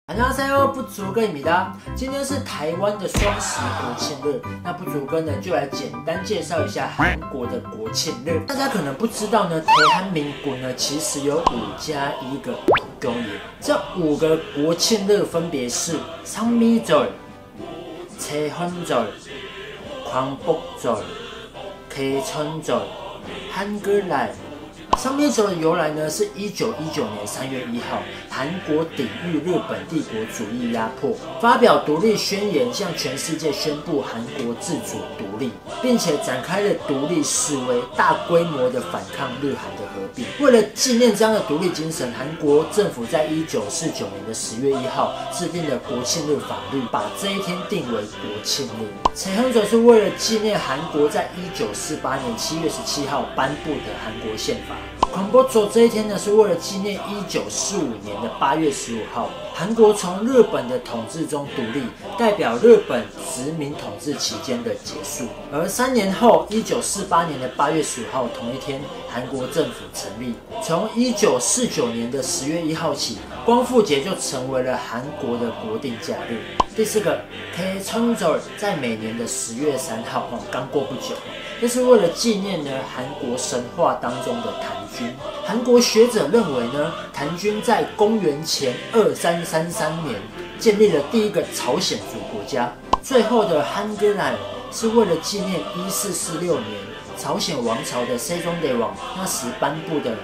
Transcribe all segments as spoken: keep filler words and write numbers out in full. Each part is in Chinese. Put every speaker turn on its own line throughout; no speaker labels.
안녕하세요，不足哥입니다。今天是台湾的双十国庆日，那不足哥呢就来简单介绍一下韩国的国庆日。大家可能不知道呢，台韩民国呢其实有五加一个公爷，这五个国庆日分别是상미절、채헌절、광복절、개천절、한글날。상미절的由来呢，是一九一九年三月一号，韩国抵御日本帝国主义压迫，发表独立宣言，向全世界宣布韩国自主独立，并且展开了独立示威，大规模的反抗日韩的合并。为了纪念这样的独立精神，韩国政府在一九四九年的十月一号制定了国庆日法律，把这一天定为国庆日。채헌절是为了纪念韩国在一九四八年七月十七号颁布的韩国宪法。광복절这一天呢，是为了纪念一九四五年的八月十五号，韩国从日本的统治中独立，代表日本殖民统治期间的结束。而三年后，一九四八年的八月十五号同一天，韩国政府成立。从一九四九年的十月一号起，光复节就成为了韩国的国定假日。第四个，개천절在每年的十月三号，哦，刚过不久。这是为了纪念呢韩国神话当中的檀君。韩国学者认为呢，檀君在公元前二三三三年建立了第一个朝鲜族国家。最后的한글날是为了纪念一四四六年朝鲜王朝的세종대왕那时颁布的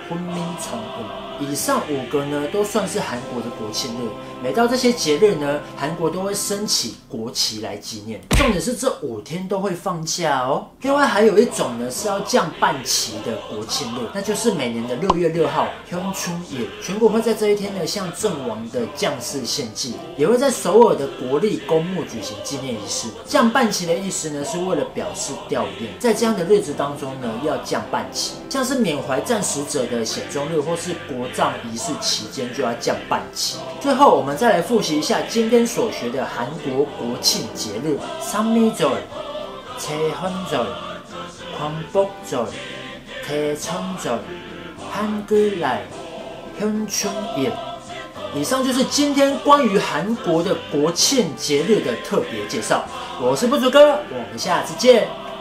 훈민정음。以上五个呢，都算是韩国的国庆日。每到这些节日呢，韩国都会升起国旗来纪念。重点是这五天都会放假哦。另外还有一种呢是要降半旗的国庆日，那就是每年的六月六号현충일，全国会在这一天呢向阵亡的将士献祭，也会在首尔的国立公墓举行纪念仪式。降半旗的意思呢，是为了表示悼念，在这样的日子当中呢，要降半旗，像是缅怀战死者的显宗日或是国葬仪式期间就要降半旗。最后我们再来复习一下今天所学的韩国国庆节日：상미절、채헌절、광복절、개천절、한글날、현충일。以上就是今天关于韩国的国庆节日的特别介绍。我是不足哥，我们下次见。